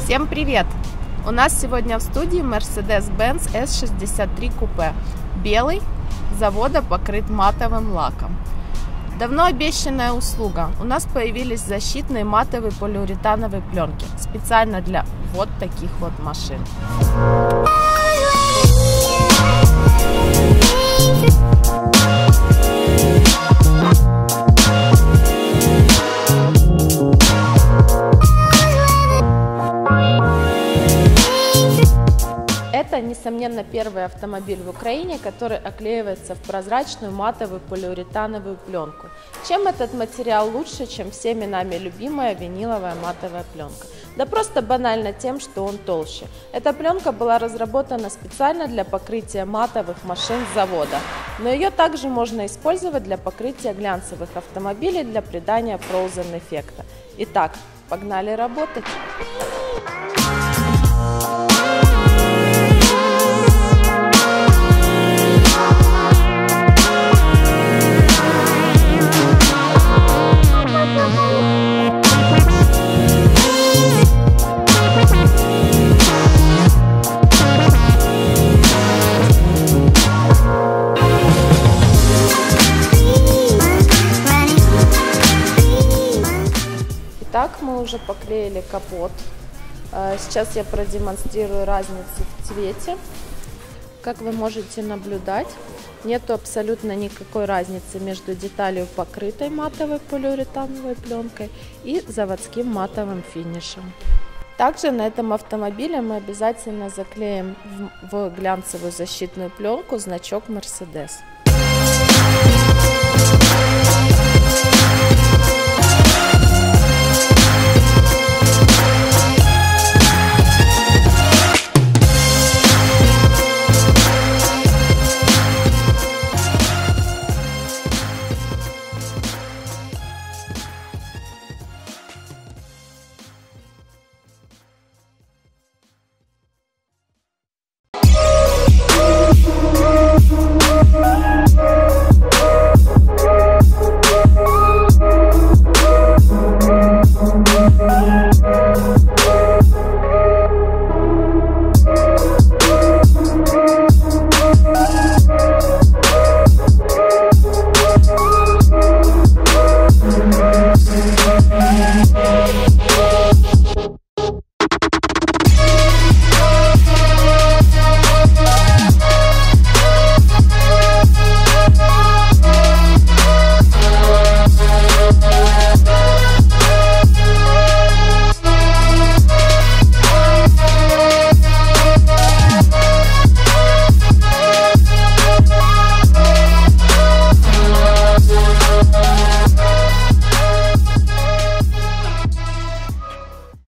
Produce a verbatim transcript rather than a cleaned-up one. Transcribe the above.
Всем привет! У нас сегодня в студии Mercedes-Benz эс шестьдесят три купе. Белый, завода покрыт матовым лаком. Давно обещанная услуга. У нас появились защитные матовые полиуретановые пленки. Специально для вот таких вот машин. Это, несомненно, первый автомобиль в Украине, который оклеивается в прозрачную матовую полиуретановую пленку. Чем этот материал лучше, чем всеми нами любимая виниловая матовая пленка? Да просто банально тем, что он толще. Эта пленка была разработана специально для покрытия матовых машин с завода, но ее также можно использовать для покрытия глянцевых автомобилей для придания frozen эффекта. Итак, погнали работать! Итак, мы уже поклеили капот. Сейчас я продемонстрирую разницу в цвете. Как вы можете наблюдать, нету абсолютно никакой разницы между деталью, покрытой матовой полиуретановой пленкой, и заводским матовым финишем. Также на этом автомобиле мы обязательно заклеим в глянцевую защитную пленку значок Mercedes.